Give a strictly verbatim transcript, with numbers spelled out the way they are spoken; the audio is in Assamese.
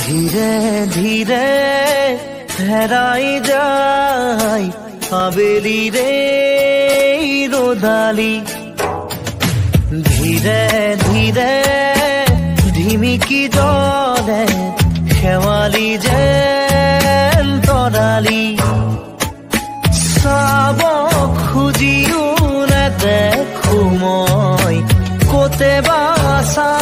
ধীৰে ধীৰে হেৰাই যায় আবেলিৰে ৰ'দালি ধীৰে ধীৰে ধিমিকি জ্বলে শেৱালি যেন তৰালি চাব খুজিও নেদেখো মই ক'তে বা